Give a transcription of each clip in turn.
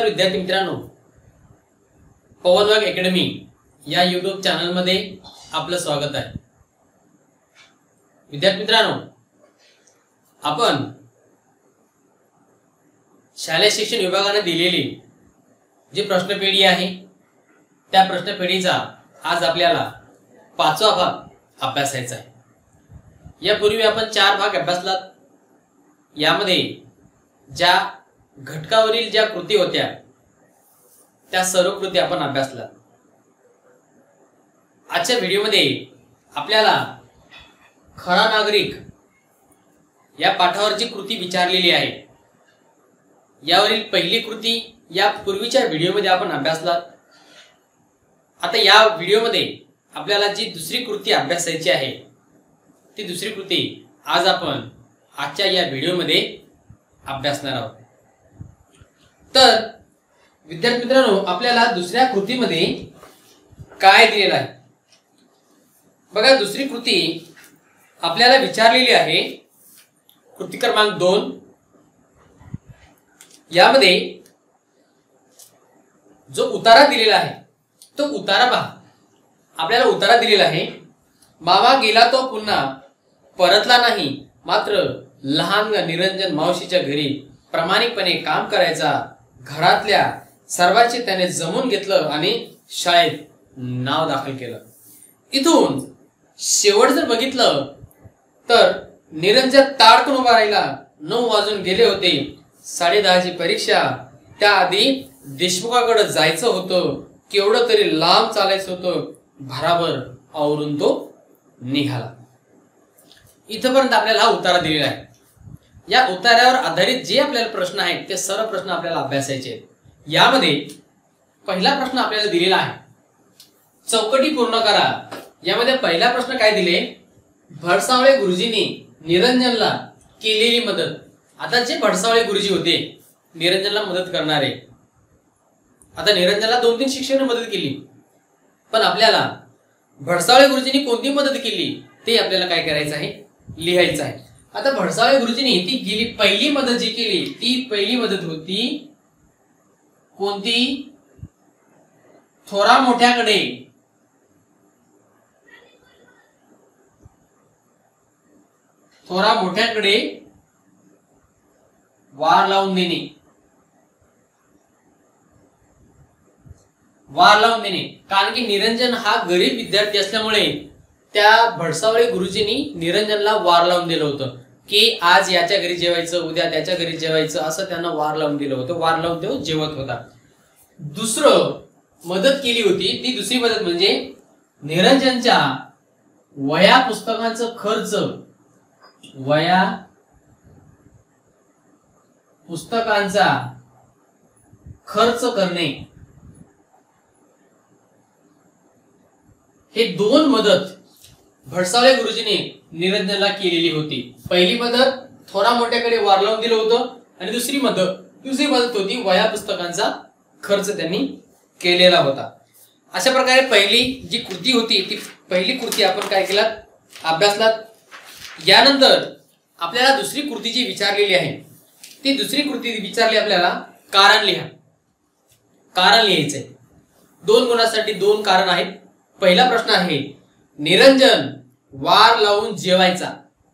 नमस्कार विद्यार्थी मित्रांनो, पवन वाघ अकॅडमी या YouTube चॅनल मध्ये आपलं स्वागत आहे। विद्यार्थी मित्रांनो, आपण शालेय शिक्षण विभागाने दिलेली जी प्रश्नपेढी आहे त्या प्रश्नपेढीचा आज आपल्याला 5वा भाग अभ्यासायचा आहे। यापूर्वी आपण 4 भाग अभ्यासलात। यामध्ये ज्या घटकावरील ज्या कृती होत्या त्या सर्व कृती आपण अभ्यासलात। आजच्या व्हिडिओमध्ये आपल्याला खरा नागरिक या पाठावरची कृती विचारलेली आहे। यावरील पहिली कृती या पूर्वीच्या व्हिडिओमध्ये आपण अभ्यासलात। आता या व्हिडिओमध्ये आपल्याला जी दुसरी कृती अभ्यासायची आहे ती दुसरी कृती आज आपण आजच्या या व्हिडिओमध्ये अभ्यासणार आहोत। तर विद्यार्थी मित्रांनो, आपल्याला दुसऱ्या कृतीमध्ये काय दिलेलं आहे बघा। दुसरी कृती आपल्याला विचारलेली आहे, कृती क्रमांक 2। यामध्ये जो उतारा दिलेला आहे तो उतारा पहा। आपल्याला उतारा दिलेला आहे, मामा गेला तो पुन्हा परतला नाही, मात्र लहान निरंजन मावशीच्या घरी प्रामाणिकपणे काम करायचा। घरातल्या सर्वांचे त्याने जमून घेतलं आणि शाळेत नाव दाखल केलं। इथून शेवट जर बघितलं तर निरंजन ताडकन उभा राहिला। 9 वाजून गेले होते। 10:30ची परीक्षा। त्याआधी देशमुखाकडे जायचं होतं। केवढं तरी लांब चालायचं होतं। भराभर आवरून तो निघाला। इथपर्यंत आपल्याला हा उतारा दिलेला आहे। या उतार्यावर आधारित जे आपल्याला प्रश्न आहेत ते सर्व प्रश्न आपल्याला अभ्यासायचे आहेत। यामध्ये पहिला प्रश्न आपल्याला दिलेला आहे, चौकटी पूर्ण करा। यामध्ये पहिला प्रश्न काय दिले, भडसावळे गुरुजींनी निरंजनला केलेली मदत। आता जे भडसावळे गुरुजी होते निरंजनला मदत करणारे, आता निरंजनला 2-3 शिक्षकांनी मदत केली, पण आपल्याला भडसावळे गुरुजींनी कोणती मदत केली ते आपल्याला काय करायचं आहे, लिहायचं आहे। आता भडसावळे गुरुजींनी ती गेली पहिली मदत जी केली ती पहिली मदत होती कोणती, थोरा मोठ्याकडे वार लावून देणे। कारण की निरंजन हा गरीब विद्यार्थी असल्यामुळे त्या भडसावळे गुरुजींनी निरंजनला वार लावून दिलं होतं की आज याच्या घरी जेवायचं, उद्या त्याच्या घरी जेवायचं, असं त्यांना वार लावून दिलं होतं। वार लावून तो जेवत होता। दुसरं मदत केली होती, ती दुसरी मदत म्हणजे निरंजनच्या वया पुस्तकांचं खर्च, वया पुस्तकांचा खर्च करणे। हे 2 मदत भडसावळे गुरुजींनी निरंजनला केलेली होती। पहिली मदत थोरा मोठ्याकडे वार लावून दिलं होतं आणि दुसरी मदत होती वया पुस्तकांचा खर्च त्यांनी केलेला होता। अशा प्रकारे पहिली जी कृती होती ती पहिली कृती आपण काय केला, अभ्यासलात। यानंतर आपल्याला दुसरी कृती जी विचारलेली आहे ती दुसरी कृती विचारली आपल्याला, कारण लिहा। कारण लिहायचंय। 2 गुणांसाठी 2 कारण आहेत। पहिला प्रश्न आहे, निरंजन वार लावून जेवायचा।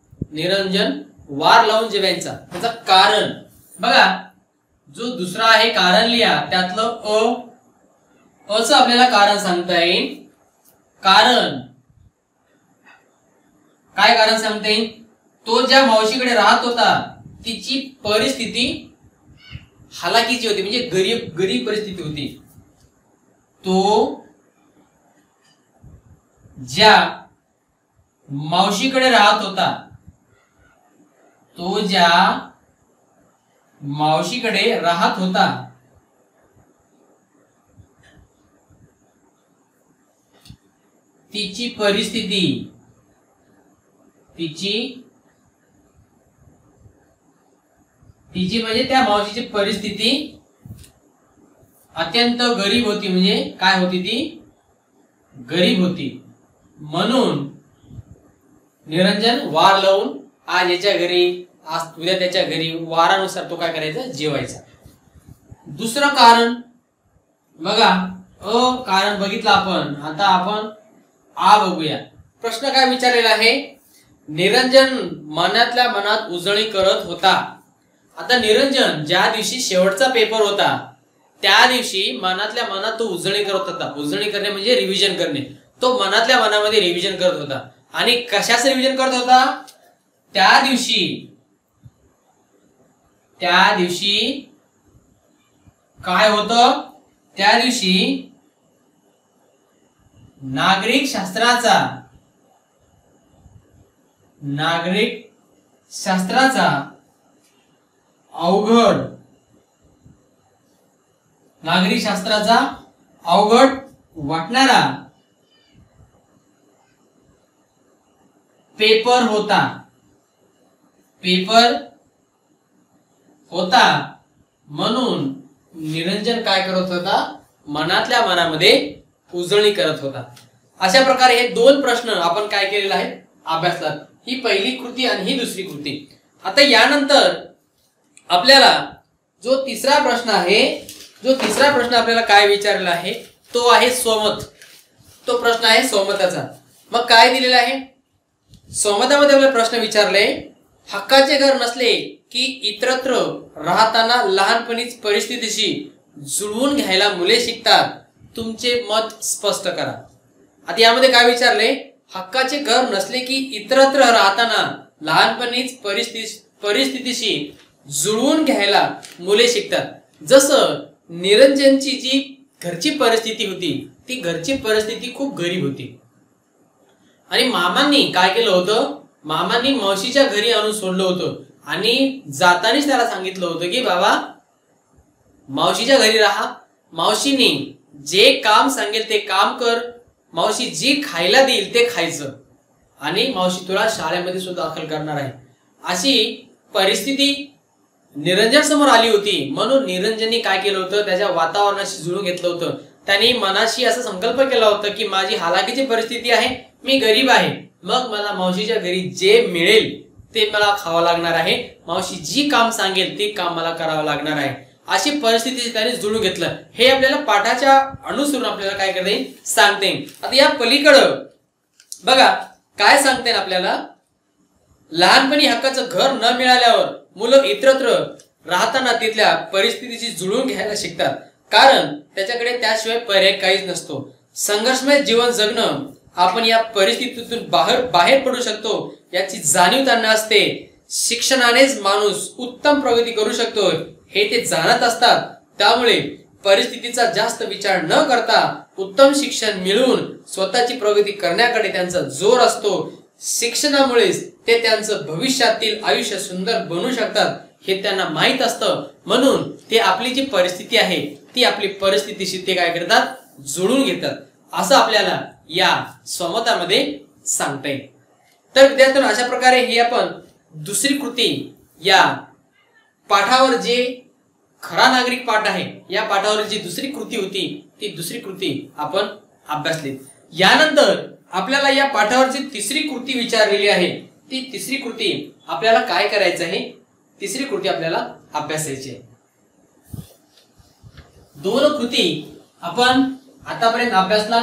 त्याचं कारण बघा, जो दुसरा आहे कारण लिहा, त्यातलं अ च आपल्याला कारण सांगता येईल। कारण काय कारण सांगता येईल, तो ज्या मावशीकडे राहत होता तिची परिस्थिती हालाकीची होती, म्हणजे गरीब परिस्थिती होती। तो ज्या मावशीकडे राहत होता तिची परिस्थिती म्हणजे त्या मावशीची परिस्थिती अत्यंत गरीब होती। म्हणजे काय होती, ती गरीब होती। म्हणून निरंजन वार लावून आज याच्या घरी, आज उद्या त्याच्या घरी, वारानुसार तो काय करायचा, जेवायचा। दुसरं कारण बघा, अ कारण बघितलं आपण, आता आपण आ बघूया. प्रश्न काय विचारलेला आहे? निरंजन मनातल्या मनात उजळणी करत होता. आता निरंजन ज्या दिवशी शेवटचा पेपर होता त्या दिवशी मनातल्या मनात तो उजळणी करत होता. उजळणी करणे म्हणजे रिव्हिजन करणे. तो मनातल्या मनामध्ये रिव्हिजन करत होता. आणि कशाचं रिव्हिजन करत होता? त्या दिवशी काय होतं? त्या दिवशी नागरिक शास्त्राचा अवघड वाटणारा पेपर होता म्हणून निरंजन काय करत होता? मनातल्या मनामध्ये उजळणी करत होता. अशा प्रकारे हे दोन प्रश्न आपण काय केलेले आहेत? अभ्यासलात. ही पहिली कृती आणि ही दुसरी कृती. आता यानंतर आपल्याला जो तिसरा प्रश्न आपल्याला काय विचारलेला आहे तो आहे स्वमत. तो प्रश्न आहे स्वमताचा. मग काय दिलेला आहे? स्वमतामध्ये आपल्याला प्रश्न विचारले, हक्काचे घर नसले की इतरत्र राहताना लहानपणीच परिस्थितीशी जुळवून घ्यायला मुले शिकतात. तुमचे मत स्पष्ट करा. आता यामध्ये काय विचारले? हक्काचे घर नसले की इतरत्र राहताना लहानपणीच परिस्थितीशी जुळवून घ्यायला मुले शिकतात. जसं निरंजनची जी घरची परिस्थिती होती ती घरची परिस्थिती खूप गरीब होती आणि मामांनी काय केलं होतं? मामांनी मावशीच्या घरी आणून सोडलं होतं आणि जातानीच त्याला सांगितलं होतं की बाबा मावशीच्या घरी राहा, मावशीने जे काम सांगेल ते काम कर, मावशी जी खायला देईल ते खायचं आणि मावशी तुला शाळेमध्ये सुद्धा दाखल करणार आहे. अशी परिस्थिती निरंजन समोर आली होती. म्हणून निरंजनने काय केलं होतं? त्याच्या वातावरणाशी जुळून घेतलं होतं. त्यांनी मनाशी असा संकल्प केला होता की माझी हालाकीची परिस्थिती आहे, मी गरीब आहे, मग मला मावशीच्या घरी जे मिळेल ते मला खावं लागणार आहे, मावशी जी काम सांगेल ते काम मला करावं लागणार आहे. अशी परिस्थिती त्याने जुळून घेतलं. हे आपल्याला पाठाच्या अनुसरून आपल्याला काय करता येईल? सांगते. आता या पलीकडं बघा काय सांगते आपल्याला? लहानपणी हक्काचं घर न मिळाल्यावर मुलं इतरत्र राहताना तिथल्या परिस्थितीशी जुळवून घ्यायला शिकतात, कारण त्याच्याकडे त्याशिवाय पर्याय काहीच नसतो. संघर्षमय जीवन जगणं, आपण या परिस्थितीतून बाहेर पडू शकतो याची जाणीव त्यांना असते. शिक्षणानेच माणूस उत्तम प्रगती करू शकतो हे ते जाणत असतात. त्यामुळे परिस्थितीचा जास्त विचार न करता उत्तम शिक्षण मिळवून स्वतःची प्रगती करण्याकडे त्यांचा जोर असतो. शिक्षणामुळेच ते त्यांचं भविष्यातील आयुष्य सुंदर बनवू शकतात हे त्यांना माहित असतं. म्हणून ते आपली जी परिस्थिती आहे ती आपली परिस्थितीशी ते काय करतात? जुळून घेतात. असं आपल्याला या स्वमतामध्ये सांगता येईल. तर विद्यार्थ्यांनो, अशा प्रकारे ही आपण दुसरी कृती या पाठावर जे खरा नागरिक पाठ आहे या पाठावर जी दुसरी कृती होती ती दुसरी कृती आपण अभ्यासली. यानंतर आपल्याला या पाठावरची तिसरी कृती विचारलेली आहे. ती तिसरी कृती आपल्याला काय करायचं आहे? तिसरी कृती आपल्याला अभ्यासायची आहे. दोन कृती आपण आतापर्यंत अभ्यासला.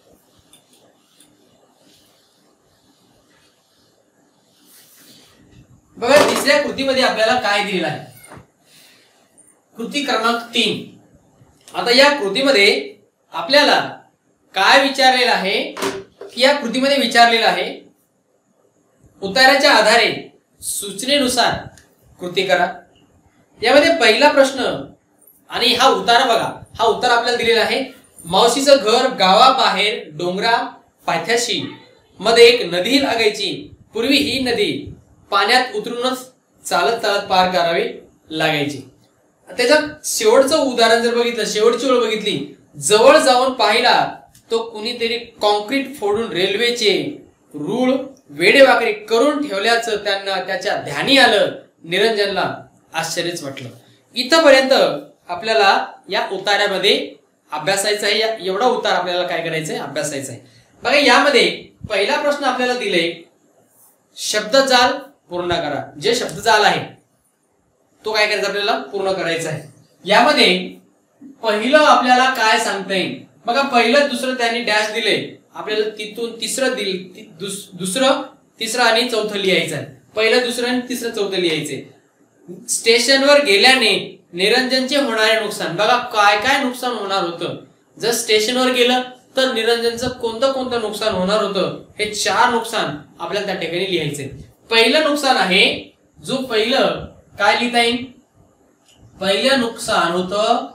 बघा तिसऱ्या कृतीमध्ये आपल्याला काय दिलेलं आहे? कृती क्रमांक 3. आता या कृतीमध्ये आपल्याला काय विचारलेलं आहे की या कृतीमध्ये विचारलेलं आहे उताराच्या आधारे सूचनेनुसार कृती करा. यामध्ये पहिला प्रश्न आणि हा उतारा बघा. हा उतारा आपल्याला दिलेला आहे. मावशीचं घर गावाबाहेर डोंगरा पायथ्याशी मध्ये एक नदी लागायची. पूर्वी ही नदी पाण्यात उतरूनच चालत चालत पार करावी लागायची. त्याचं शेवटचं उदाहरण जर बघितलं, शेवटची ओळ बघितली, जवळ जाऊन पाहिला तो कुणीतरी कॉन्क्रीट फोडून रेल्वेचे रूळ वेडेवाकडे करून ठेवल्याचं त्यांना त्याच्या ध्यानी आलं. निरंजनला आश्चर्यच वाटलं. इथपर्यंत आपल्याला या उतार्यामध्ये अभ्यासायचं आहे. एवढा उतार आपल्याला काय करायचं आहे? अभ्यासायचा आहे. बघा यामध्ये पहिला प्रश्न आपल्याला दिले, शब्दजाल पूर्ण करा. जे शब्दजाल आहे तो काय करायचा? आपल्याला पूर्ण करायचा आहे. यामध्ये पहिलं आपल्याला काय सांगता येईल बघा. पहिलं दुसरं त्यांनी डॅश दिले आपल्याला, तिथून दुसरं तिसरं आणि चौथं लिहायचं आहे. पहिलं दुसरं आणि तिसरं चौथं लिहायचंय. स्टेशनवर गेल्याने निरंजनचे होणारे नुकसान बघा. काय काय नुकसान होणार होतं जर स्टेशनवर गेलं तर निरंजनचं कोणतं कोणतं नुकसान होणार होतं, हे 4 नुकसान आपल्याला त्या ठिकाणी लिहायचे. पहिलं नुकसान आहे जो पहिलं काय लिहिता येईल. पहिलं नुकसान होतं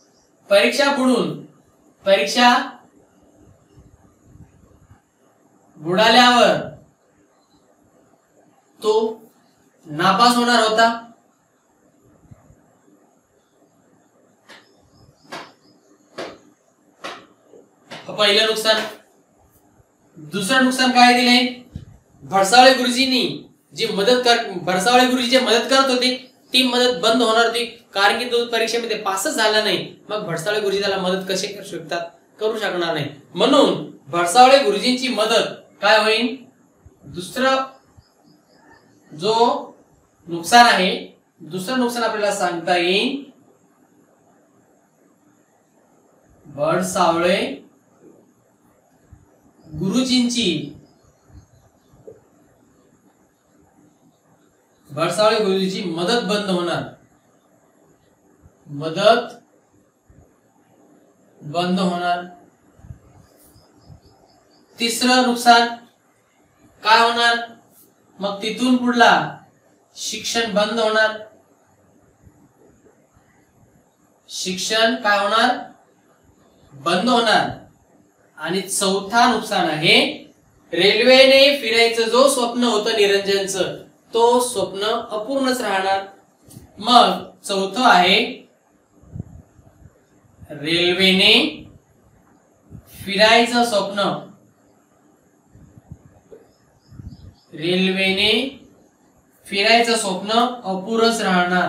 परीक्षा बुडाल्यावर तो नापास होणार होता. पहिलं नुकसान. दुसरं नुकसान काय दिले, भडसावळे गुरुजींनी भडसावळे गुरुजी जे मदत करत होते ती मदत बंद होणार होती, कारण की तो परीक्षेमध्ये पासच झाला नाही. मग भडसावळे गुरुजी त्याला मदत कशी करू शकणार नाही. म्हणून भडसावळे गुरुजींची मदत काय होईल. दुसरं जो नुकसान आहे, दुसरं नुकसान आपल्याला सांगता येईल भडसावळे गुरुजींची मदत बंद होणार. तिसरं नुकसान काय होणार, मग तिथून पुढला शिक्षण बंद होणार. शिक्षण काय होणार, बंद होणार. आणि चौथा नुकसान आहे रेल्वेने फिरायचं जो स्वप्न होतं निरंजनचं, तो स्वप्न अपूर्णच राहणार. मग चौथं आहे रेल्वेने फिरायचं स्वप्न. अपुरच राहणार.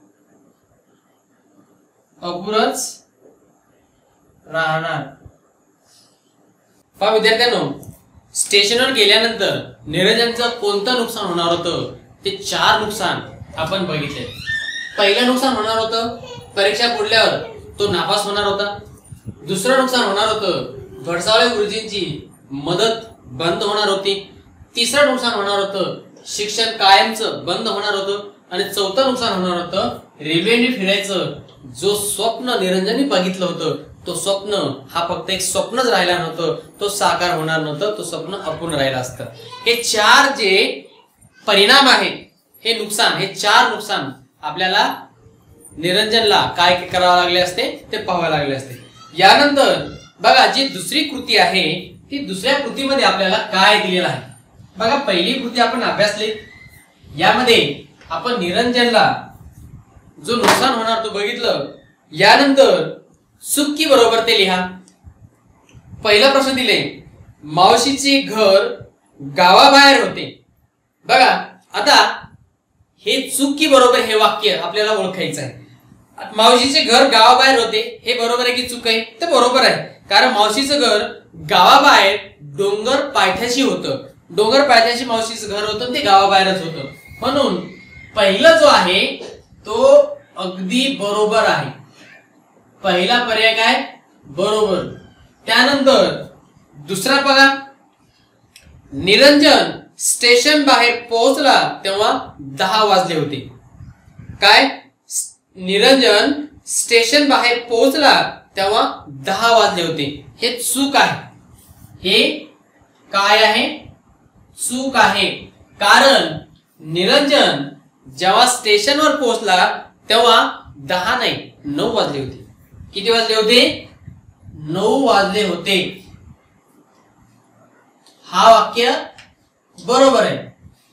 पहा विद्यार्थ्यांनो, स्टेशनवर गेल्यानंतर निरंजनचं कोणतं नुकसान होणार होतं ते 4 नुकसान आपण बघितले. पहिलं नुकसान होणार होतं परीक्षा बुडल्यावर तो नापास होणार होता. दुसरं नुकसान होणार होतं भडसावळे गुरुजींची मदत बंद होणार होती. तिसरं नुकसान होणार होतं शिक्षण कायमचं बंद होणार होतं. आणि चौथं नुकसान होणार होतं रेल्वेने फिरायचं जो स्वप्न निरंजनने बघितलं होतं, तो स्वप्न हा फक्त एक स्वप्नच राहिला नव्हतं, तो साकार होणार नव्हतं, तो स्वप्न अपूर्ण राहिला असतं. हे 4 जे परिणाम आहेत, हे 4 नुकसान आपल्याला निरंजनला काय करावं लागले असते ते पाहावे लागले असते. यानंतर बघा जी दुसरी कृती आहे ती दुसऱ्या कृतीमध्ये आपल्याला काय दिलेलं आहे बघा. पहिली कृती आपण अभ्यासली, यामध्ये आपण निरंजनला जो नुकसान होणार तो बघितलं. यानंतर चुकी बरोबर ते लिहा. पहिला प्रश्न दिले मावशीचे घर गावाबाहेर होते. बघा आता हे चुकी बरोबर हे वाक्य आपल्याला ओळखायचं आहे. मावशीचे घर गावाबाहेर होते हे बरोबर आहे की चूक आहे, ते बरोबर आहे. कारण मावशीचं घर गावाबाहेर डोंगर पायथ्याशी होतं. डोंगर पायथ्याशी मावशीचं घर होतं, ते गावाबाहेरच होतं. म्हणून पहिला जो आहे तो अगदी बरोबर आहे. पहिला पर्याय काय, बरोबर. त्यानंतर दुसरा बघा, निरंजन स्टेशन बाहेर पोहोचला तेव्हा 10 वाजले होते. काय, निरंजन स्टेशन बाहेर पोहोचला तेव्हा 10 वाजले होते. हे चूक आहे. हे काय आहे, चूक आहे. कारण निरंजन जेव्हा स्टेशनवर पोहोचला तेव्हा 10 नाही 9 वाजले होते. किती वाजले होते, 9 वाजले होते. हा वाक्य बरोबर आहे,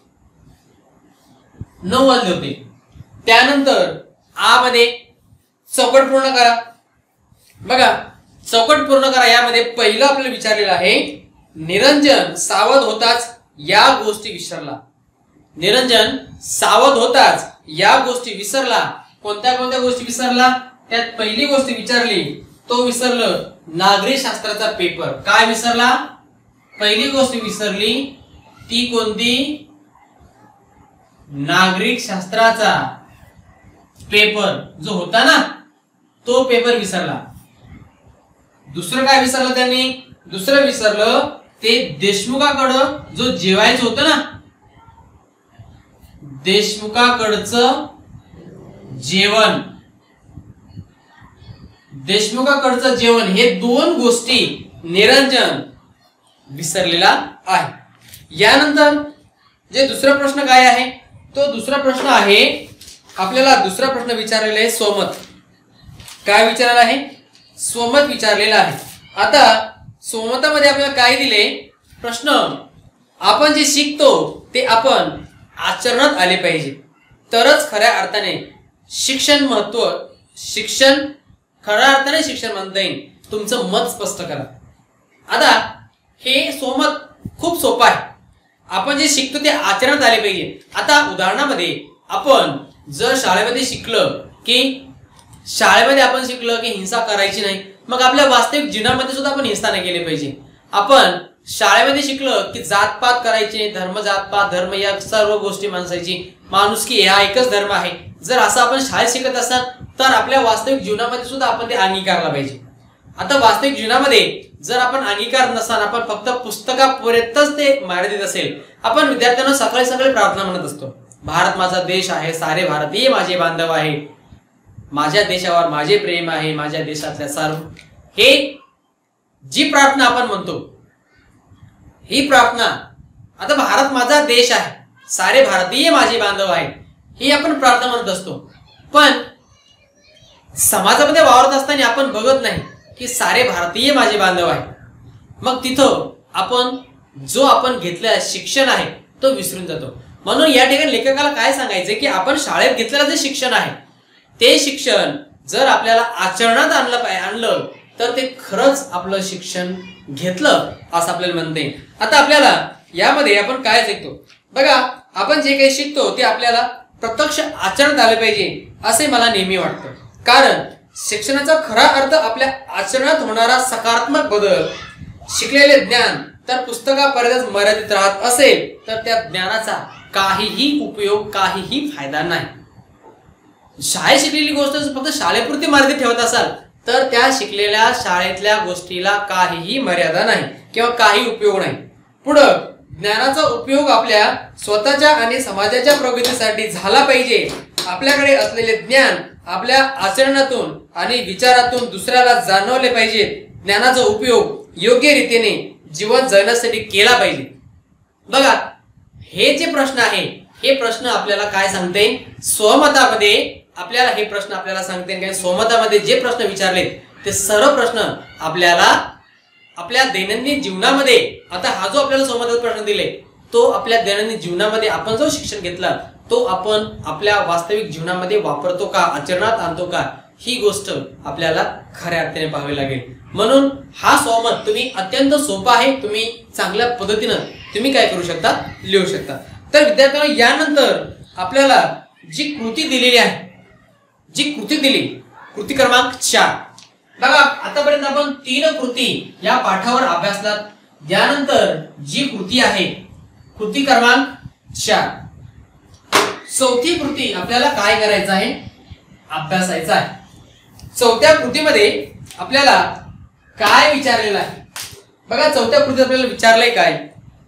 9 वाजले होते. त्यानंतर आ मध्ये चौकट पूर्ण करा. बघा चौकट पूर्ण करा. यामध्ये पहिलं आपल्याला विचारलेलं आहे निरंजन सावध होताच या गोष्टी विसरला. निरंजन सावध होताच या गोष्टी विसरला. कोणत्या कोणत्या गोष्टी विसरला, त्यात पहिली गोष्ट विचारली तो विसरलं नागरिक शास्त्राचा पेपर. काय विसरला, पहिली गोष्ट विसरली ती कोणती, नागरिक शास्त्राचा पेपर जो होता ना तो पेपर विसरला. दुसरं काय विसरलं त्यांनी? दुसरं विसरलं ते देशमुखाकडं जो जेवायचं होतं ना, देशमुखाकडचं जेवण, देशमुखाकडचं जेवण हे दोन गोष्टी निरंजन विसरलेला आहे. यानंतर जे दुसरा प्रश्न काय आहे, तो दुसरा प्रश्न आहे आपल्याला दुसरा प्रश्न विचारलेला आहे स्वमत. काय विचारलेला आहे? स्वमत विचारलेला आहे. आता स्वमतामध्ये आपल्याला काय दिले? प्रश्न आपण जे शिकतो ते आपण आचरणात आले पाहिजे, तरच खऱ्या अर्थाने शिक्षण खऱ्या अर्थाने शिक्षण म्हणता येईल. तुमचं मत स्पष्ट करा. आता हे स्वमत खूप सोपं आहे. आपण जे शिकतो ते आचरणात आले पाहिजे. आता उदाहरणामध्ये आपण जर शाळेमध्ये शिकलं की हिंसा करायची नाही, मग आपल्या वास्तविक जीवनामध्ये सुद्धा आपण हिंसा नाही केली पाहिजे. आपण शाळेमध्ये शिकलं की जातपात करायचे, धर्म जातपात धर्म या सर्व गोष्टी माणसाची माणुसकी हा एकच धर्म आहे, जर असं आपण शाळेत शिकत असाल तर आपल्या वास्तविक जीवनामध्ये सुद्धा आपण ते अंगीकारला पाहिजे. आता वास्तविक जीवनामध्ये जर आपण अंगीकार नसाल, आपण फक्त पुस्तकापर्यंतच ते मर्यादित असेल, आपण विद्यार्थ्यांना सकाळी सकाळी प्रार्थना म्हणत असतो, भारत माझा देश आहे, सारे भारतीय माझे बांधव आहे, माझ्या देशावर माझे प्रेम आहे, माझ्या देशातल्या सर्व, हे जी प्रार्थना आपण म्हणतो ही प्रार्थना, आता भारत माझा देश आहे, सारे भारतीय माझे बांधव आहे, ही आपण प्रार्थना म्हणत असतो. पण समाजामध्ये वावरत असताना आपण बघत नाही की सारे भारतीय माझे बांधव आहे. मग तिथं आपण घेतलेलं शिक्षण आहे तो विसरून जातो. म्हणून या ठिकाणी लेखकाला काय सांगायचे की आपण शाळेत घेतलेलं जे शिक्षण आहे ते शिक्षण जर आपल्याला आचरणात आणलं तर ते खरंच आपलं शिक्षण घेतलं असं आपल्याला म्हणता येईल. आता आपल्याला यामध्ये आपण काय शिकतो बघा, आपण जे काही शिकतो ते आपल्याला प्रत्यक्ष आचरणात आले पाहिजे असे मला नेहमी वाटतं. कारण शिक्षणाचा खरा अर्थ आपल्या आचरणात होणारा सकारात्मक बदल. शिकलेले ज्ञान तर पुस्तकापर्यंत मर्यादित राहत असेल तर त्या ज्ञानाचा काहीही उपयोग, काहीही फायदा नाही. शाळेत शिकलेली गोष्ट फक्त शाळेपुरती मर्यादित ठेवत असाल तर त्या शिकलेल्या शाळेतल्या गोष्टीला काहीही मर्यादा नाही किंवा काही उपयोग नाही. पुढं ज्ञानाचा उपयोग आपल्या स्वतःच्या आणि समाजाच्या प्रगतीसाठी झाला पाहिजे. आपल्याकडे असलेले ज्ञान आपल्या आचरणातून आणि विचारातून दुसऱ्याला जाणवले पाहिजे. ज्ञानाचा उपयोग योग्य रीतीने जीवन जगण्यासाठी केला पाहिजे. बघा, हे जे प्रश्न आहे हे प्रश्न आपल्याला काय सांगते? स्वमतामध्ये आपल्याला हे प्रश्न आपल्याला सांगते काय? स्वमतामध्ये जे प्रश्न विचारले ते सर्व प्रश्न आपल्याला आपल्या दैनंदिन जीवनामध्ये, आता हा जो आपल्याला स्वमताचा प्रश्न दिले तो आपल्या दैनंदिन जीवनामध्ये आपण जो शिक्षण घेतला तो आपण आपल्या वास्तविक जीवनामध्ये वापरतो का, आचरणात आणतो का, ही गोष्ट आपल्याला खऱ्या अर्थाने पाहावी लागेल. म्हणून हा स्वमत तुम्ही अत्यंत सोपा आहे, तुम्ही चांगल्या पद्धतीनं तुम्ही काय करू शकता, लिहू शकता. तर विद्यार्थ्यांना यानंतर आपल्याला जी कृती दिलेली आहे, जी कृती दिली, कृती क्रमांक 4. बघा, आतापर्यंत आपण 3 कृती या पाठावर अभ्यासलात. यानंतर जी कृती आहे कृती क्रमांक 4, चौथी कृती आपल्याला काय करायचं आहे, अभ्यासायचं आहे. चौथ्या कृतीमध्ये आपल्याला काय विचारलेलं आहे बघा. चौथ्या कृतीत आपल्याला विचारलंय काय,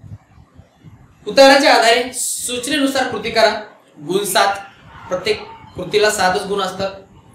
उत्तराच्या आधारे सूचनेनुसार कृती करा. गुण 7, प्रत्येक कृतीला 7च गुण असतात.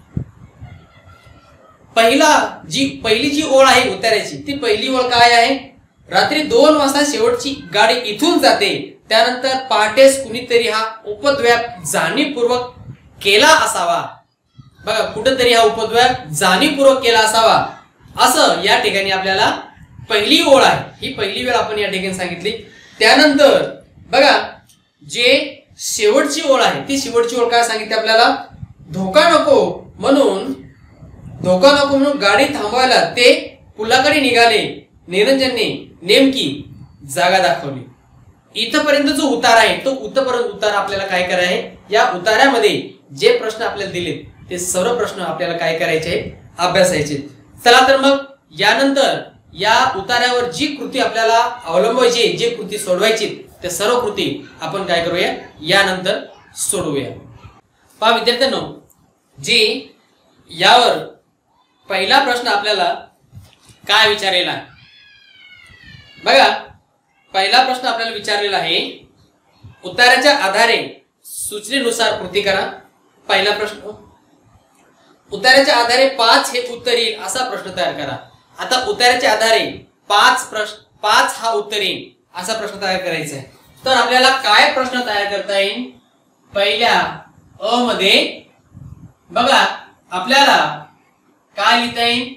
पहिली जी ओळ आहे उत्तराची, ती पहिली ओळ काय आहे, रात्री 2 वाजता शेवटची गाडी इथून जाते, त्यानंतर पहाटेस कुणीतरी हा उपद्व्याप जाणीवपूर्वक केला असावा. बघा, कुठेतरी हा उपद्व्याप जाणीवपूर्वक केला असावा असं या ठिकाणी आपल्याला पहिली ओळ आहे, ही पहिली वेळ आपण या ठिकाणी सांगितली. त्यानंतर बघा, जे शेवटची ओळ आहे ती शेवटची ओळ काय सांगितली आपल्याला, धोका नको म्हणून गाडी थांबवायला ते पुलाकडे निघाले. निरंजनने नेमकी जागा दाखवली. इथपर्यंत जो उतार आहे तो उतार आपल्याला काय करायचा आहे, या उतार्यामध्ये जे प्रश्न आपल्याला दिले ते सर्व प्रश्न आपल्याला काय करायचे, अभ्यासायचे. चला तर मग यानंतर या उतार्यावर जी कृती आपल्याला अवलंबायची, जी कृती सोडवायची, त्या सर्व कृती आपण काय करूया, यानंतर सोडवूया. पहा विद्यार्थ्यांनो, जी यावर पहिला प्रश्न आपल्याला काय विचारलेला आहे बघा. पहिला प्रश्न आपल्याला विचारलेला आहे, उत्तराच्या आधारे सूचनेनुसार कृती करा. पहिला प्रश्न, उत्तराच्या आधारे 5 हे उत्तर येईल असा प्रश्न तयार करा. आता उत्तराच्या आधारे 5 हा उत्तर येईल असा प्रश्न तयार करायचा आहे. तर आपल्याला काय प्रश्न तयार करता येईल? पहिल्या अ मध्ये बघा आपल्याला काय लिहिता येईल?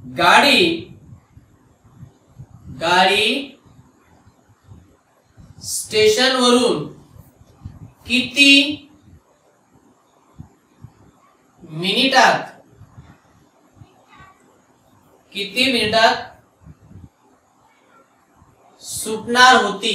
गाडी स्टेशन वरून किती मिनिटात सुटणार होती?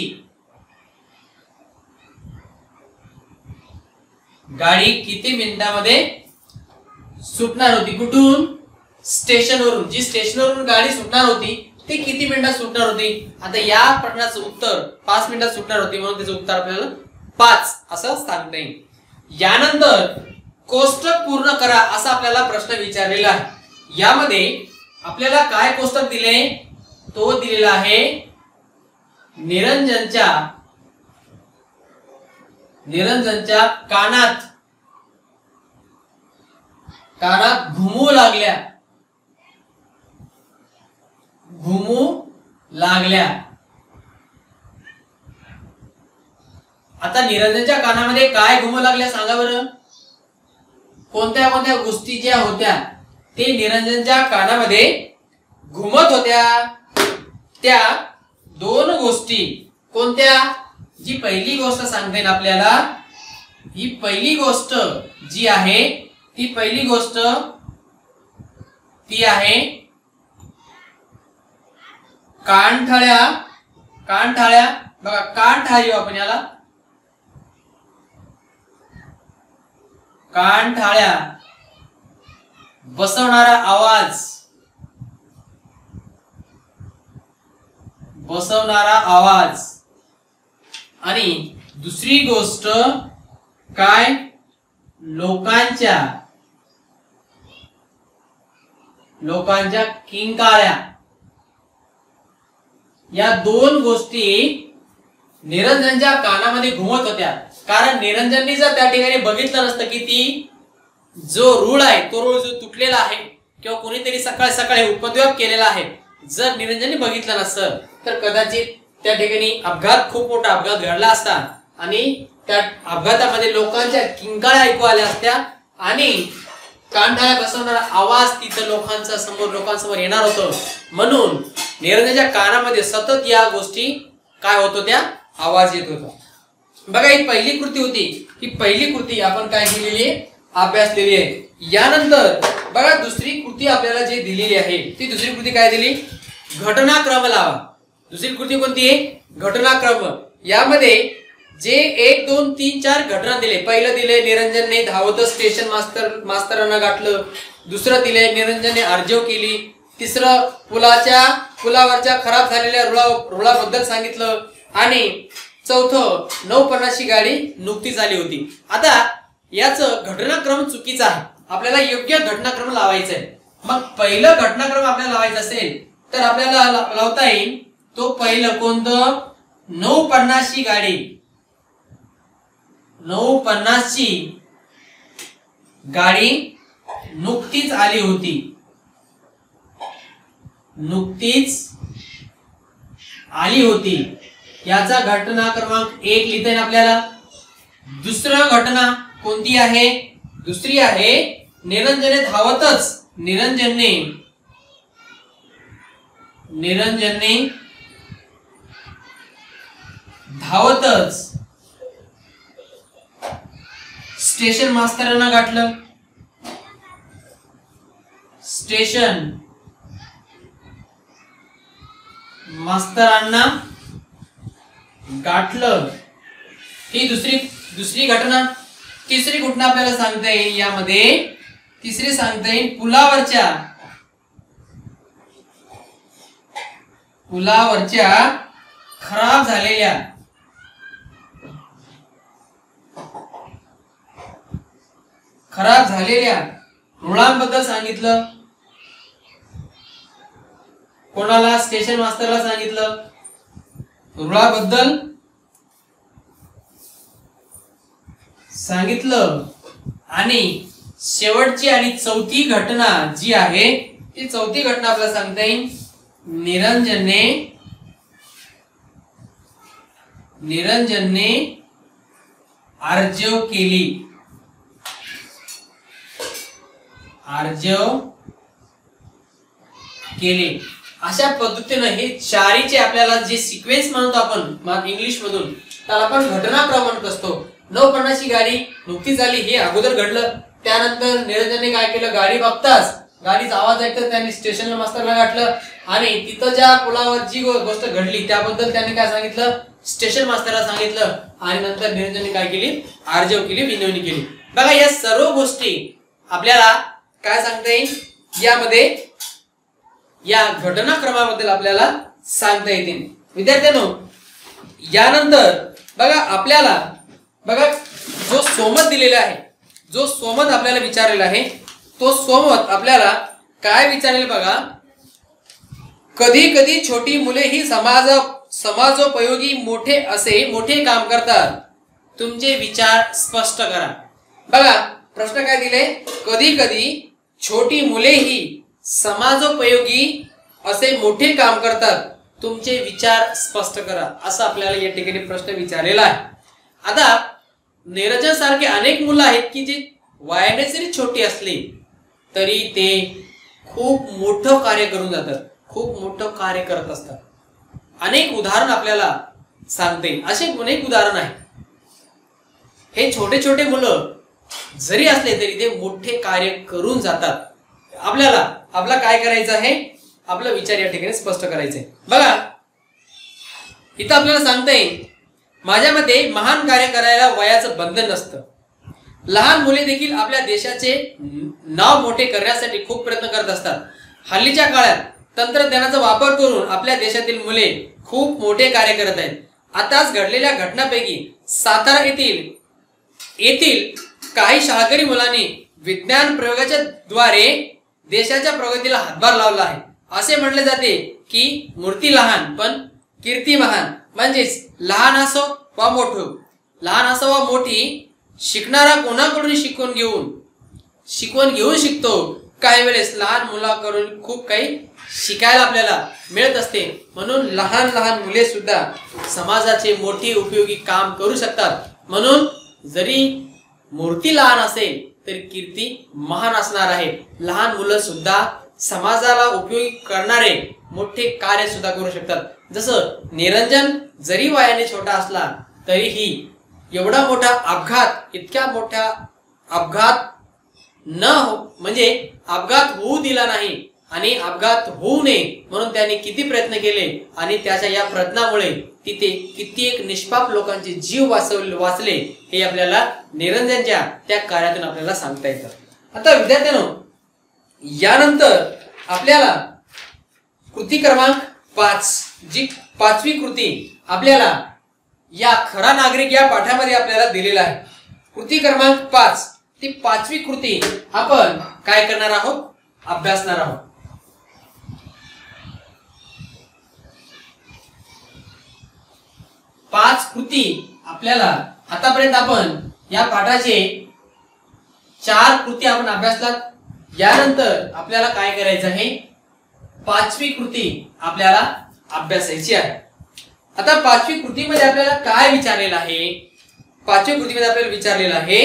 गाडी किती मिनिटांमध्ये सुटणार होती? कुठून? स्टेशनवरून. जी स्टेशनवरून गाडी सुटणार होती ती किती मिनिटात सुटणार होती? आता या प्रश्नाचं उत्तर 5 मिनिटात सुटणार होती, म्हणून त्याचं उत्तर आपल्याला 5 असं सांगता येईल. यानंतर कोष्टक पूर्ण करा असा आपल्याला प्रश्न विचारलेला आहे. यामध्ये आपल्याला काय कोष्टक दिले? तो दिलेला आहे निरंजनच्या कानात घुमू लागल्या. आता निरंजनच्या कानामध्ये काय घुमू लागल्या सांगा बरं? कोणत्या कोणत्या गोष्टी ज्या होत्या ते निरंजनच्या कानामध्ये घुमत होत्या? त्या 2 गोष्टी कोणत्या? जी पहिली गोष्ट सांगते ना आपल्याला, ही पहिली गोष्ट जी आहे ती आहे कानठळ्या. बघा कानठाळी आपण याला कानठाळ्या. बसवणारा आवाज. आणि दुसरी गोष्ट काय? लोकांच्या किंकाळ्या. या 2 गोष्टी निरंजनच्या कानामध्ये घुमत होत्या. कारण निरंजनने जर त्या ठिकाणी बघितलं नसतं की ती जो रूळ आहे तो रूळ जो तुटलेला आहे किंवा कोणीतरी सकाळी उपद्व्याप केलेला आहे, जर निरंजनने बघितलं नसतं तर कदाचित त्या ठिकाणी खूप मोठा अपघात घडला असता आणि त्या अपघातामध्ये लोकांच्या किंकाळ्या ऐकू आल्या असत्या आणि कानठाळ्या बसवणारा आवाज तिथं लोकांसमोर येणार होतं. म्हणून निरंजनच्या कानामध्ये सतत या गोष्टी काय होत होत्या? आवाज येत होता. बघा ही पहिली कृती होती. ही पहिली कृती आपण काय केलेली आहे? अभ्यासलेली आहे. यानंतर बघा दुसरी कृती आपल्याला जी दिलेली आहे ती दुसरी कृती काय दिली? घटनाक्रम लावा. दुसरी कृती कोणती आहे? घटनाक्रम. यामध्ये जे 1 2 3 4 घटना दिले. पहिलं दिले निरंजनने धावत स्टेशन मास्तरांना गाठलं. दुसरं दिले निरंजनने अर्जव केली. तिसरं पुलावरच्या खराब झालेल्या रुळाबद्दल सांगितलं. आणि चौथं 9:50 गाडी नुकतीच आली होती. आता याचं घटनाक्रम चुकीचा आहे. आपल्याला योग्य घटनाक्रम लावायचा आहे. मग पहिलं घटनाक्रम आपल्याला लावायचं असेल तर आपल्याला लावता येईल तो पहिलं कोणतं? 9:50 गाडी. 9:50 गाडी नुकतीच आली होती. याचा घटना क्रमांक 1 लिहिता येईल आपल्याला. दुसरं घटना कोणती आहे? दुसरी आहे निरंजनने धावतच स्टेशन मास्तरांना गाठलं. स्टेशन मास्तरांना गाठलं. ही दुसरी घटना. तिसरी घटना आपल्याला सांगता येईल यामध्ये. तिसरी सांगता येईल पुलावरच्या खराब झालेल्या रुळांबद्दल सांगितलं. कोणाला? स्टेशन मास्टरला सांगितलं रुळाबद्दल सांगितलं. आणि शेवटची आणि चौथी घटना जी आहे ती चौथी घटना आपल्याला सांगता येईल. निरंजनने आर्जव केली. अशा पद्धतीने हे चारीचे आपल्याला जे सिक्वेन्स म्हणतो आपण इंग्लिश मधून त्याला आपण घटनाक्रम म्हणत असतो. 9:50 गाडी नुकतीच आली, हे अगोदर घडलं. त्यानंतर निरंजनने काय केलं, गाडी बघताच गाडीचा आवाज ऐकताच त्यांनी स्टेशनला मास्तरला गाठलं आणि तिथं ज्या पुलावर जी गोष्ट घडली त्याबद्दल त्यांनी काय सांगितलं, स्टेशन मास्तरला सांगितलं. आणि नंतर निरंजनने काय केली, आर्जव केली, विनवणी केली. बघा या सर्व गोष्टी आपल्याला काय सांगता येईल, यामध्ये या घटनाक्रमाबद्दल आपल्याला सांगता येतील. विद्यार्थ्यांनो यानंतर बघा आपल्याला बघा जो सोमत दिलेला आहे, जो सोमत आपल्याला विचारलेला आहे, तो सोमत आपल्याला काय विचारेल बघा. कधी कधी छोटी मुले ही समाजोपयोगी मोठे काम करतात. तुमचे विचार स्पष्ट करा. बघा प्रश्न काय दिले, कधी कधी छोटी मुले ही समाजोपयोगी असे मोठे काम करतात. तुमचे विचार स्पष्ट करा, असं आपल्याला या ठिकाणी प्रश्न विचारलेला आहे. आता निरंजन सारखे अनेक मुलं आहेत की जे वयाने जरी छोटी असली तरी ते खूप मोठं कार्य करून जातात, खूप मोठं कार्य करत असतात. अनेक उदाहरण आपल्याला सांगते, असे अनेक उदाहरण आहे. हे छोटे छोटे मुलं जरी असले तरी ते मोठे कार्य करून जातात. आपला काय करायचं आहे, आपला विचार या ठिकाणी स्पष्ट करायचे. बघा इथं आपल्याला सांगता येईल, माझ्या मते महान कार्य करायला वयाचं बंधन नसतं. लहान मुले देखील आपल्या देशाचे नाव मोठे करण्यासाठी खूप प्रयत्न करत असतात. हल्लीच्या काळात तंत्रज्ञानाचा वापर करून आपल्या देशातील मुले खूप मोठे कार्य करत आहेत. आताच घडलेल्या घटनांपैकी सातारा येथील काही शाळकरी मुलांनी विज्ञान प्रयोगाच्या द्वारे देशाच्या प्रगतीला हातभार लावला आहे. असे म्हटले जाते की मूर्ती लहान पण कीर्ती महान. म्हणजेच लहान असो वा मोठी, शिकणारा कोणाकडून शिकवण घेऊन शिकतो. काही वेळेस लहान मुलाकडून खूप काही शिकायला आपल्याला मिळत असते. म्हणून लहान मुले सुद्धा समाजाचे मोठे उपयोगी काम करू शकतात. म्हणून जरी मूर्ती लहान असेल तरी कीर्ती महान असणार आहे. लहान मुलं सुद्धा समाजाला उपयोगी करणारे मोठे कार्य सुद्धा करू शकतात. जसं निरंजन जरी वयाने छोटा असला तरीही एवढा मोठा इतक्या मोठा अपघात म्हणजे अपघात होऊ दिला नाही आणि अपघात होऊ नये म्हणून त्याने किती प्रयत्न केले आणि त्याच्या या प्रयत्नामुळे तिथे कित्येक निष्पाप लोकांचे जीव वाचले हे आपल्याला निरंजनच्या त्या कार्यातून आपल्याला सांगता येतं. आता विद्यार्थ्यांनो यानंतर आपल्याला कृती क्रमांक 5 जी 5वी कृती आपल्याला या खरा नागरिक या पाठामध्ये आपल्याला दिलेला आहे. कृती क्रमांक 5 ती 5वी कृती आपण काय करणार आहोत, अभ्यासणार आहोत. पाच कृती आपल्याला आतापर्यंत आपण या पाठाचे 4 कृती आपण अभ्यासलात. यानंतर आपल्याला काय करायचं आहे, 5वी कृती आपल्याला अभ्यासायची आहे. आता 5वी कृतीमध्ये आपल्याला काय विचारलेलं आहे, 5वी कृतीमध्ये आपल्याला विचारलेलं आहे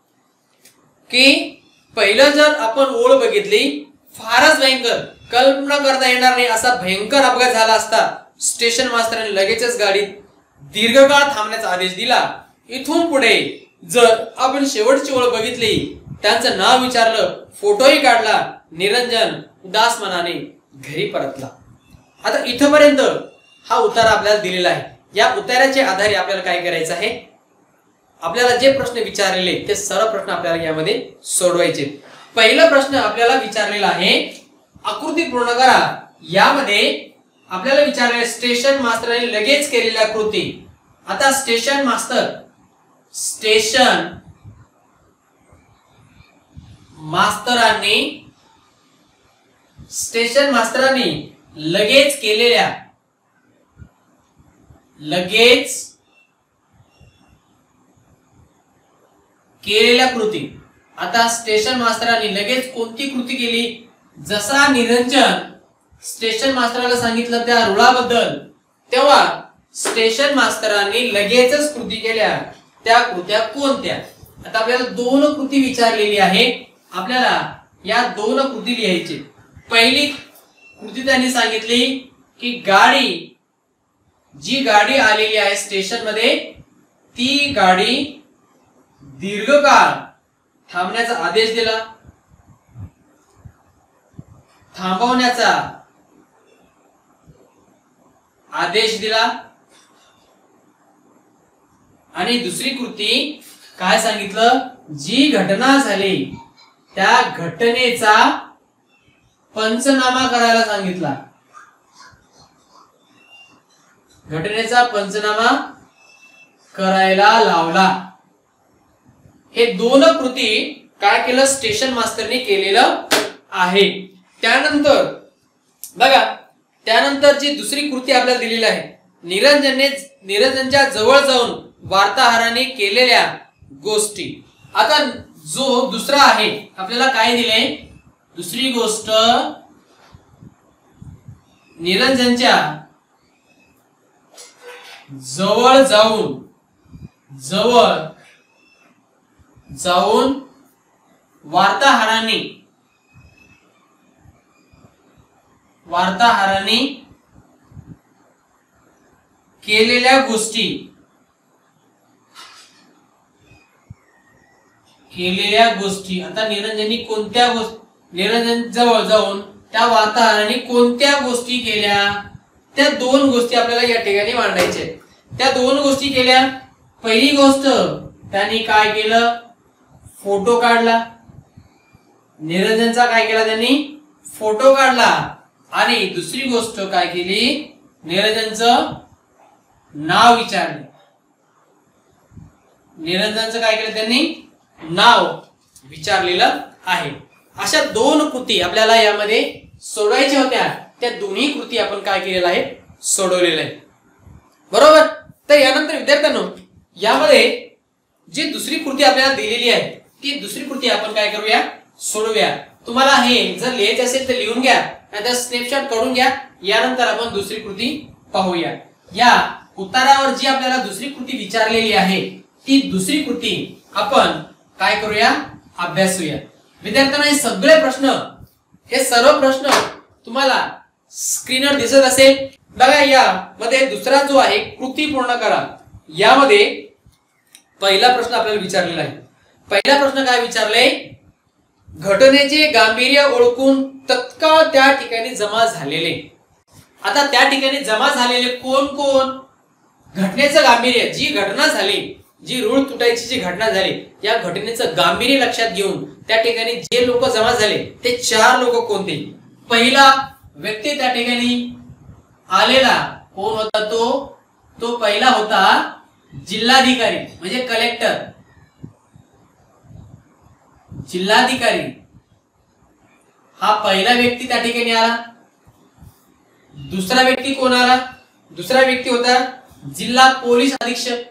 की पहिलं जर आपण ओळ बघितली, फारच भयंकर, कल्पना करता येणार नाही असा भयंकर अपघात झाला असता. स्टेशन मास्तरांनी लगेचच गाडीत दीर्घकाळ थांबण्याचा आदेश दिला. इथून पुढे जर आपण शेवटची ओळ बघितली, त्यांचं नाव विचारलं, फोटोही काढला, निरंजन उदास मनाने घरी परतला. आता इथपर्यंत हा उतारा आपल्याला दिलेला आहे. या उताराच्या आधारे आपल्याला काय करायचं आहे, आपल्याला जे प्रश्न विचारलेले ते सर्व प्रश्न आपल्याला यामध्ये सोडवायचे. पहिला प्रश्न आपल्याला विचारलेला आहे, आकृती पूर्ण करा. यामध्ये आपल्याला विचारले स्टेशन मास्तरांनी लगेच केलेल्या कृती. आता स्टेशन मास्तरांनी लगेच केलेल्या कृती. आता स्टेशन मास्तरांनी लगेच कोणती कृती केली? जसा निरंजन स्टेशन मास्तराला सांगितलं त्या रुळाबद्दल, तेव्हा स्टेशन मास्तरांनी लगेचच कृती केल्या. त्या कृत्या कोणत्या? आता आपल्याला दोन कृती विचारलेली आहे. आपल्याला या दोन कृती लिहायची. पहिली कृती त्यांनी सांगितली की जी गाडी आलेली आहे स्टेशन मध्ये, ती गाडी दीर्घकाळ थांबण्याचा आदेश दिला, थांबवण्याचा आदेश दिला. आणि दुसरी कृती काय सांगितलं? जी घटना झाली त्या घटनेचा पंचनामा करायला सांगितला. घटनेचा पंचनामा करायला लावला. हे दोन कृती काय केलं? स्टेशन मास्टरने केलेलं आहे. त्यानंतर बघा, त्यानंतर जी दुसरी कृती आपल्याला दिलेली आहे, निरंजनच्या जवळ जाऊन वार्ताहराने केलेल्या गोष्टी. आता जो दुसरा आहे, आपल्याला काय दिले? दुसरी गोष्ट, निरंजनच्या जवळ जाऊन वार्ताहराने केलेल्या गोष्टी. आता निरंजन जवळ जाऊन त्या वार्ताहराने कोणत्या गोष्टी केल्या? त्या दोन गोष्टी आपल्याला या ठिकाणी मांडायच्या. त्या दोन गोष्टी केल्या. पहिली गोष्ट, त्यांनी काय केलं? फोटो काढला. निरंजनचा काय केला? त्यांनी फोटो काढला. आणि दुसरी गोष्ट काय केली? निरंजनचं नाव विचारले. निरंजनचं काय केलं? त्यांनी नाव विचारलेलं आहे. अशा दोन कृती आपल्याला यामध्ये सोडवायच्या होत्या. त्या दोन्ही कृती आपण काय केलेल्या आहे? सोडवलेल्या आहे. बरोबर. तर यानंतर विद्यार्थ्यांनो, यामध्ये जी दुसरी कृती आपल्याला दिलेली आहे, ती दुसरी कृती आपण काय करूया? सोडवूया. तुम्हाला हे जर लिहायचे असेल तर लिहून घ्या, नाहीतर स्नॅपशॉट काढून घ्या. यानंतर आपण दुसरी कृती पाहूया. या उत्तरावर जी आपल्याला दुसरी कृती विचारलेली आहे, ती दुसरी कृती आपण काय करूया? अभ्यासूया. विद्यार्थ्यांना हे सर्व प्रश्न तुम्हाला स्क्रीनवर दिसत असेल. बघा, यामध्ये दुसरा जो आहे, कृती पूर्ण करा, यामध्ये पहिला प्रश्न आपल्याला विचारलेला आहे. पहिला प्रश्न काय विचारले? घटनेचे गांभीर्य ओळखून तत्काळ त्या ठिकाणी जमा झालेले. आता त्या ठिकाणी जमा झालेले कोण कोण? घटनेचं गांभीर्य, जी घटना झाली, जी रूळ तुटायची जी घटना झाली, या घटनेचं गांभीर्य लक्षात घेऊन त्या ठिकाणी जे लोक जमा झाले ते 4 लोक कोणते? पहिला व्यक्ती त्या ठिकाणी आलेला कोण होता? तो पहिला होता जिल्हाधिकारी, म्हणजे कलेक्टर. जिल्हाधिकारी हा पहिला व्यक्ती त्या ठिकाणी आला. दुसरा व्यक्ती कोण आला? दुसरा व्यक्ती होता जिल्हा पोलीस अधीक्षक.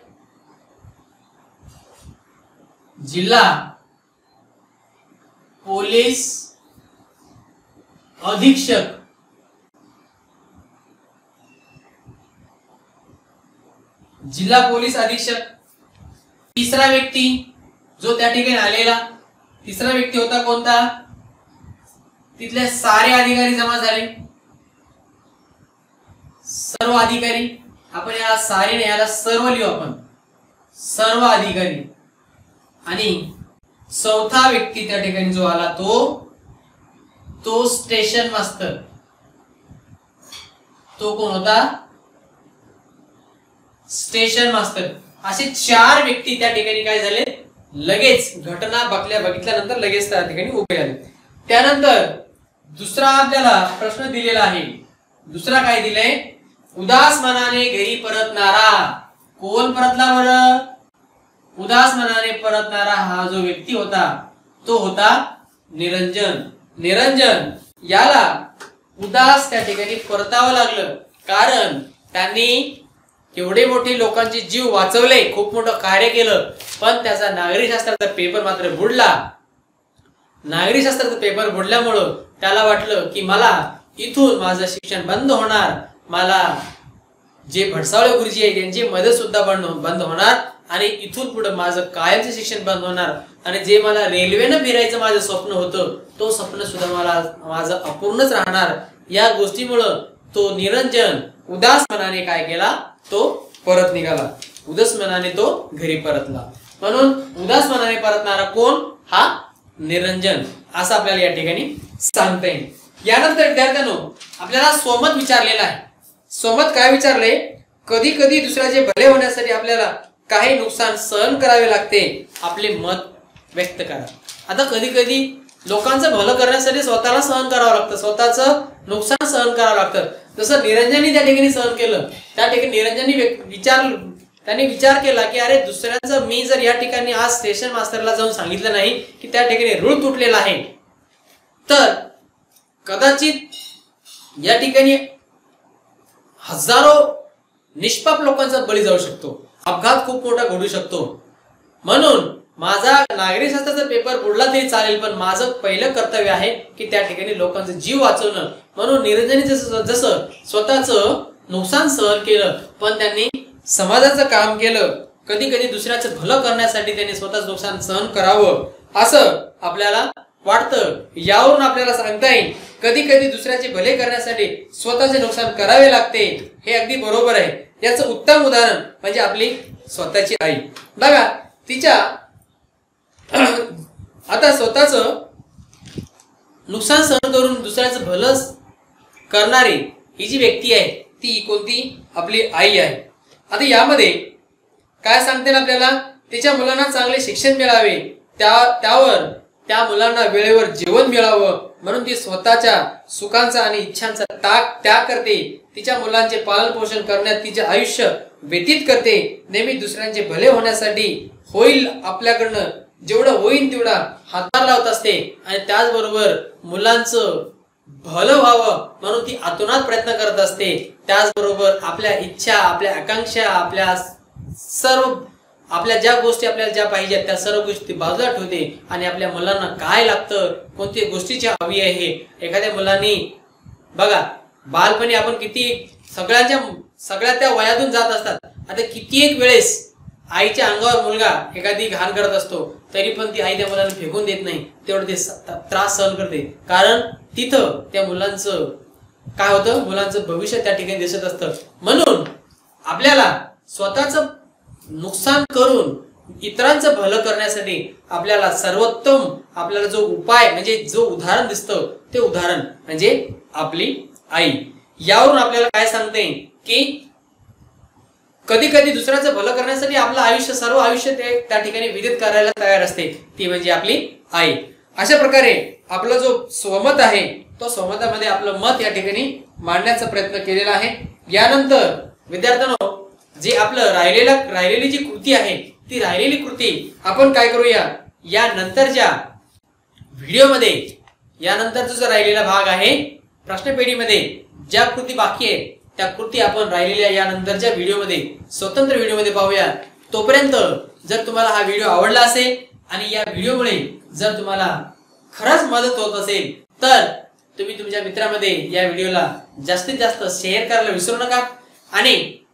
जिल्हा पोलीस अधीक्षक. जिल्हा पोलीस अधीक्षक. तिसरा व्यक्ती जो त्या ठिकाणी आलेला, तिसरा व्यक्ती होता कोणता? तिथले सारे अधिकारी जमा झाले. सर्व अधिकारी, आपण याला सारे नाही, याला सर्व लिहू आपण. सर्व अधिकारी. आणि चौथा व्यक्ती त्या ठिकाणी जो आला तो स्टेशन मास्तर. तो कोण होता? स्टेशन मास्तर. असे 4 व्यक्ती त्या ठिकाणी काय झाले? लगेच घटना बघितल्यानंतर लगेच त्या ठिकाणी उभे आले. त्यानंतर दुसरा आपल्याला प्रश्न दिलेला आहे. दुसरा काय दिलंय? उदास मनाने घरी परतणारा. कोण परतला बरं? उदास मनाने परतणारा हा जो व्यक्ती होता, तो होता निरंजन. निरंजन याला उदास त्या ठिकाणी परतावं लागलं, कारण त्यांनी एवढे मोठे लोकांचे जीव वाचवले, खूप मोठं कार्य केलं, पण त्याचा नागरिक शास्त्राचा पेपर मात्र बुडला. नागरिक शास्त्राचा पेपर बुडल्यामुळं त्याला वाटलं की मला इथून माझं शिक्षण बंद होणार, मला जे भडसावळे गुरुजी आहे त्यांची मदत सुद्धा बंद होणार आणि इथून पुढे माझं कायमचं शिक्षण बंद होणार आणि जे मला रेल्वेनं फिरायचं माझं स्वप्न होतं तो स्वप्न सुद्धा मला माझं अपूर्णच राहणार. या गोष्टीमुळं तो निरंजन उदास मनाने काय केला, तो परत निघाला. उदास मनाने तो घरी परतला. म्हणून उदास मनाने परतणारा कोण? हा निरंजन, असं आपल्याला या ठिकाणी सांगता येईल. यानंतर विद्यार्थ्यांनो आपल्याला स्वमत विचारलेला आहे. स्वमत काय विचारले? कधी कधी दुसऱ्याचे भले होण्यासाठी आपल्याला काही नुकसान सहन करावे लागते, आपले मत व्यक्त करा. आता कधी कधी लोकांचं भलं करण्यासाठी स्वतःला सहन करावं लागतं, स्वतःचं नुकसान सहन करावं लागतं. जसं निरंजननी त्या ठिकाणी सहन केलं, त्या ठिकाणी निरंजननी त्यांनी विचार केला की अरे दुसऱ्यांचं मी जर या ठिकाणी आज स्टेशन मास्टरला जाऊन सांगितलं नाही की त्या ठिकाणी रूळ तुटलेला आहे, तर कदाचित या ठिकाणी हजारो निष्पाप लोकांचा बळी जाऊ शकतो, अपघात खूप मोठा घडू शकतो. म्हणून माझा नागरिक शास्त्राचा पेपर बुडला तरी चालेल, पण माझं पहिलं कर्तव्य आहे की त्या ठिकाणी लोकांचा जीव वाचवणं. म्हणून निरंजनी जसं स्वतःचं नुकसान सहन केलं, पण त्यांनी समाजाचं काम केलं. कधी कधी दुसऱ्याचं भलं करण्यासाठी त्यांनी स्वतःचं नुकसान सहन करावं असं आपल्याला वाटतं. यावरून आपल्याला सांगता येईल कधी कधी दुसऱ्याचे भले करण्यासाठी स्वतःचे नुकसान करावे लागते. हे अगदी बरोबर आहे. याचं उत्तम उदाहरण म्हणजे आपली स्वतःची आई. बघा तिच्या आता स्वतःचं नुकसान सहन करून दुसऱ्याचं भलं करणारी ही जी व्यक्ती आहे ती कोणती? आपली आई आहे. आता यामध्ये काय सांगते आपल्याला? तिच्या मुलांना चांगले शिक्षण मिळावे, त्यावर त्या मुलांना वेळेवर जेवण मिळावं म्हणून ती स्वतःच्या सुखांचा आणि इच्छांचा त्याग करते. तिच्या मुलांचे पालन पोषण करण्यात तिचे आयुष्य व्यतीत करते. नेहमी दुसऱ्यांचे भले होण्यासाठी होईल आपल्याकडनं जेवढं होईल तेवढा हातभार लावत असते आणि त्याचबरोबर मुलांचं भलं व्हावं म्हणून ती आतुनात प्रयत्न करत असते. त्याचबरोबर आपल्या इच्छा, आपल्या आकांक्षा, आपल्या ज्या गोष्टी आपल्याला ज्या पाहिजेत त्या सर्व गोष्टी बाजूला ठेवते आणि आपल्या मुलांना काय लागतं, कोणती गोष्टीची हवी आहे. एखाद्या मुलांनी बघा बालपणी आपण किती सगळ्या त्या वयातून जात असतात. आता कित्येक वेळेस आईच्या अंगावर मुलगा एखादी घाण करत असतो तरी पण ती आई त्या मुलांना फेकून देत नाही, तेवढं ते त्रास सहन करते. कारण तिथं त्या मुलांचं काय होतं, मुलांचं भविष्य त्या ठिकाणी दिसत असतं. म्हणून आपल्याला स्वतःचं नुकसान करून इतरांचं भलं करण्यासाठी आपल्याला सर्वोत्तम आपल्याला जो उपाय म्हणजे जो उदाहरण दिसतं ते उदाहरण म्हणजे आपली आई. यावरून आपल्याला काय सांगते की कधी कधी दुसऱ्याचं भलं करण्यासाठी आपलं सर्व आयुष्य ते त्या ठिकाणी विदित करायला तयार असते, ती म्हणजे आपली आई. अशा प्रकारे आपला जो स्वमत आहे तो स्वमतामध्ये आपलं मत या ठिकाणी मांडण्याचा प्रयत्न केलेला आहे. यानंतर विद्यार्थ्यांनो जे आपलं राहिलेली जी कृती आहे ती राहिलेली कृती आपण काय करूया, या नंतरच्या व्हिडिओमध्ये यानंतरचा जो राहिलेला भाग आहे प्रश्नपेढीमध्ये ज्या कृती बाकी आहे त्या कृती आपण राहिलेल्या यानंतरच्या व्हिडिओमध्ये स्वतंत्र व्हिडिओमध्ये पाहूया. तोपर्यंत जर तुम्हाला हा व्हिडिओ आवडला असेल आणि या व्हिडिओमुळे जर तुम्हाला खरंच मदत होत असेल तर तुम्ही तुमच्या मित्रांमध्ये या व्हिडिओला जास्तीत जास्त शेअर करायला विसरू नका आणि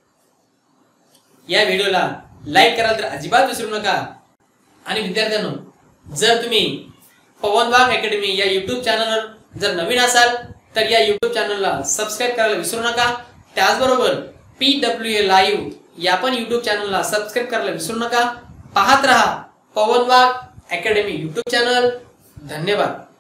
या व्हिडिओला लाईक करायला तर अजिबात विसरू नका. आणि विद्यार्थ्यांनो जर तुम्ही पवन वाघ अकॅडमी या युट्यूब चॅनलवर जर नवीन असाल तर या युट्यूब चॅनलला सबस्क्राईब करायला विसरू नका. त्याचबरोबर PWA लाईव्ह या पण युट्यूब चॅनलला सबस्क्राईब करायला विसरू नका. पाहत रहा Pavan Wagh academy YouTube channel. धन्यवाद.